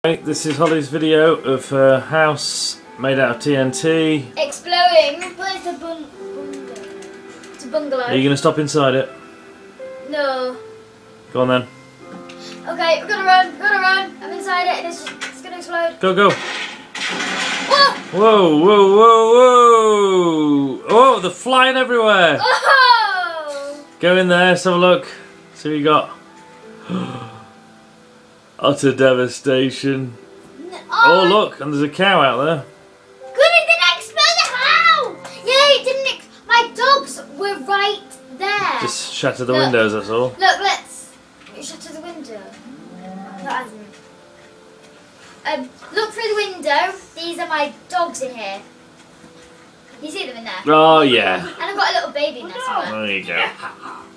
This is Holly's video of her house made out of TNT. Exploding. Where's the bungalow? It's a bungalow. Are you going to stop inside it? No. Go on then. Okay, we're gonna run. I'm inside it and it's gonna explode. Go, go. Whoa! Whoa, whoa, whoa, whoa. Oh, they're flying everywhere. Oh! Go in there, let's have a look. See what you got. Utter devastation. Oh, look, and there's a cow out there. Good, it didn't explode. How? Yeah, it didn't. My dogs were right there. Just shatter the windows, that's all. Look, let's shutter the window. That hasn't. Look through the window. These are my dogs in here. You see them in there? Oh, yeah. And I've got a little baby in there somewhere. There you go.